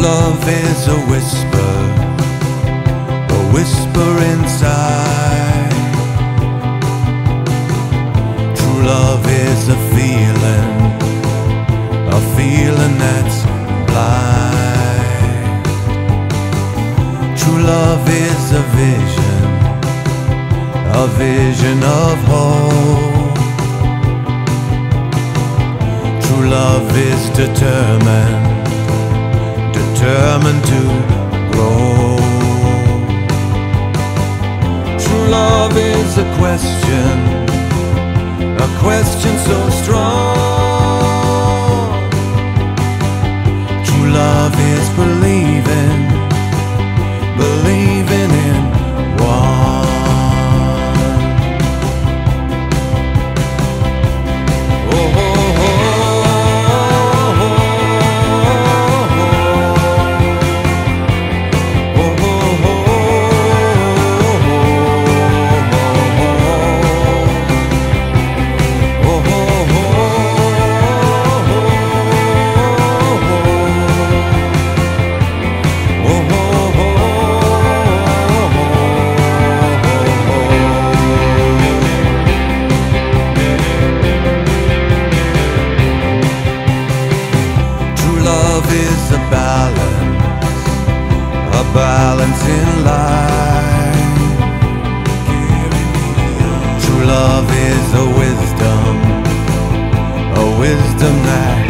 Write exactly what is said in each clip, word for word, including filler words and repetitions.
love is a whisper, a whisper inside. True love is a feeling, a feeling that's blind. True love is a vision, a vision of hope. True love is determined, determined to grow. True love is a question, a question so strong. True love is believing, believing in one. Oh, oh, oh. Love is a balance, a balance in life. True love is a wisdom, a wisdom that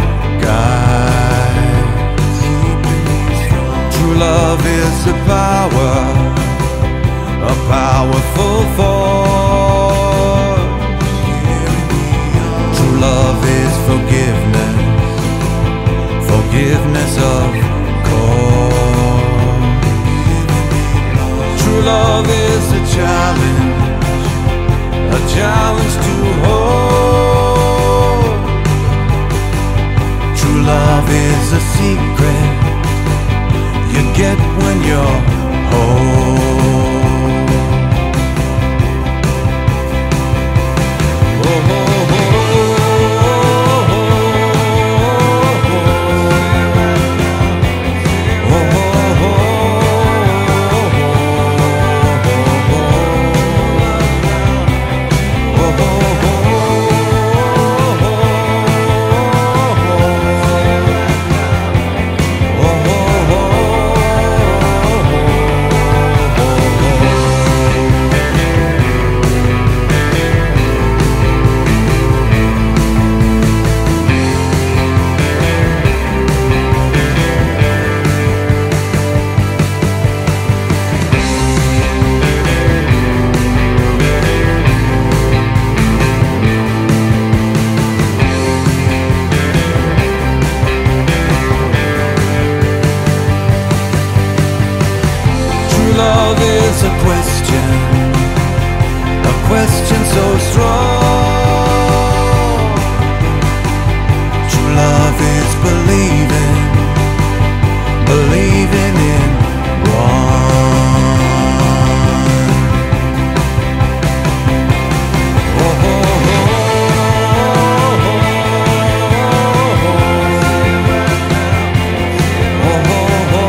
guides. True love is a power, a powerful force. True love is forgiveness, forgiveness of course. True love is a challenge, a challenge to hold. True love is a secret you get when you're whole. Oh, oh, oh. Love is a question, a question so strong. True love is believing, believing in one. Oh, oh, oh, oh, oh, oh, oh.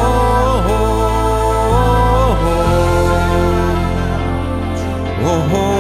Oh, oh,